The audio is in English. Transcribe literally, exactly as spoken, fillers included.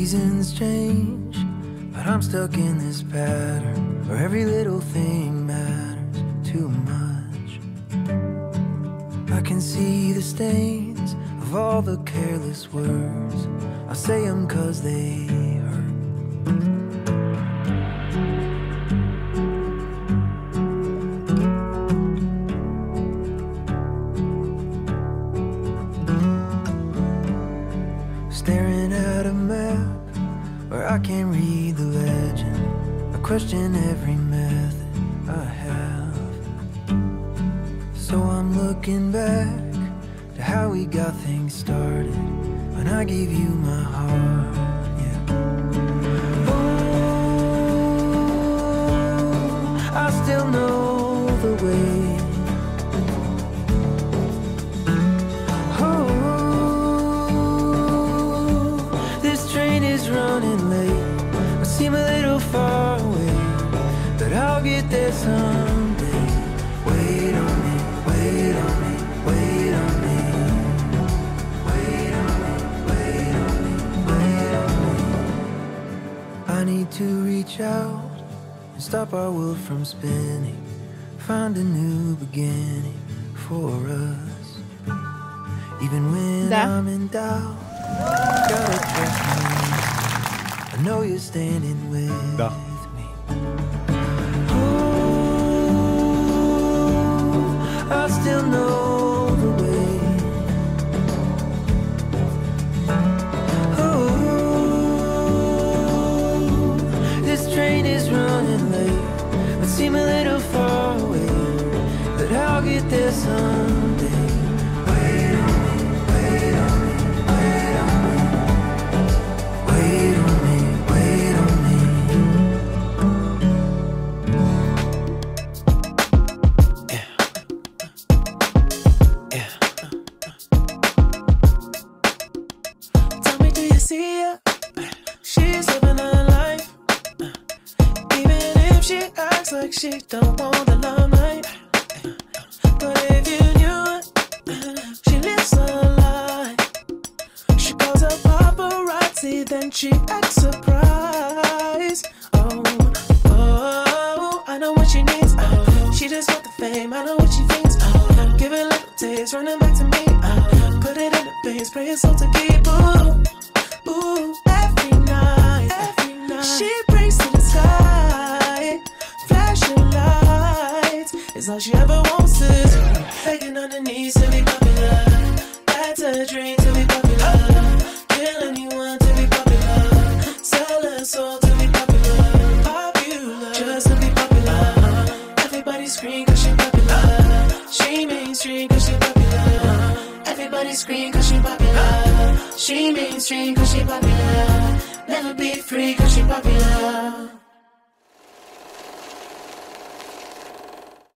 Seasons change, but I'm stuck in this pattern where every little thing matters too much. I can see the stains of all the careless words. I say them 'cause they hurt. Staring at a map where I can't read the legend. I question every method I have. So I'm looking back to how we got things started when I gave you my heart, yeah. Oh, I still know the way. Running late, I seem a little far away, but I'll get there someday. Wait on me, wait on me, wait on me. Wait on me, wait on me, wait on me. I need to reach out and stop our world from spinning, find a new beginning for us. Even when Да. I'm in doubt, gotta trust me. I know you're standing with Да. me. Oh, I still know the way. Oh, this train is running late, but seem a little far away, but I'll get there someday. Wait on me, wait on me, wait on me. Wait on me. See her, she's living her life. Even if she acts like she don't want the limelight. But if you knew her, she lives her life. She calls her paparazzi, then she acts surprised. Oh, oh, I know what she needs. Oh, she just want the fame, I know what she thinks. Oh, give it a little taste, running back to me. Oh, put it in the face, pray it's all to keep. Ooh. Ooh, every night, every night, she prays to the sky, flashing lights, is all she ever wants is begging on her knees to be popular. That's a dream to be popular. Kill anyone to be popular. Sell her soul to be popular. Popular, just to be popular. Everybody scream 'cause she popular. She mainstream 'cause she popular. Everybody scream 'cause she popular. She mainstream 'cause she popular. Never be free 'cause she popular.